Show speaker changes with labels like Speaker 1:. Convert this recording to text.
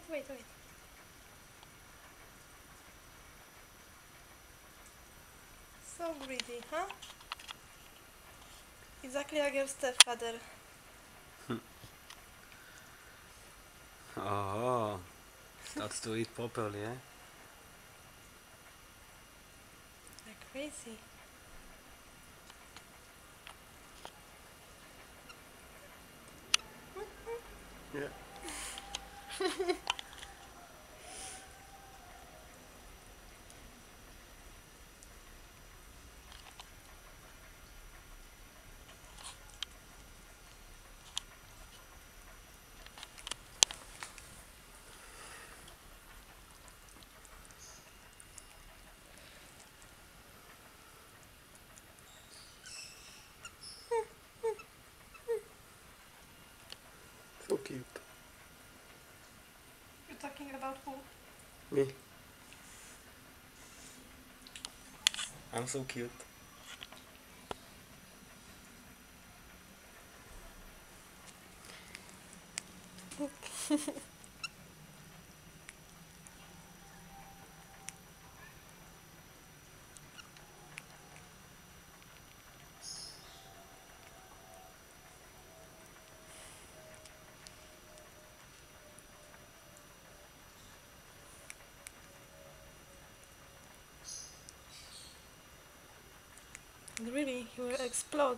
Speaker 1: wait. So greedy, huh? Exactly like your stepfather.
Speaker 2: Oh, starts to eat popel, yeah?
Speaker 1: Like crazy.
Speaker 2: Yeah. So cute.
Speaker 1: You're talking about who?
Speaker 2: Me. I'm so cute.
Speaker 1: Really, he will explode.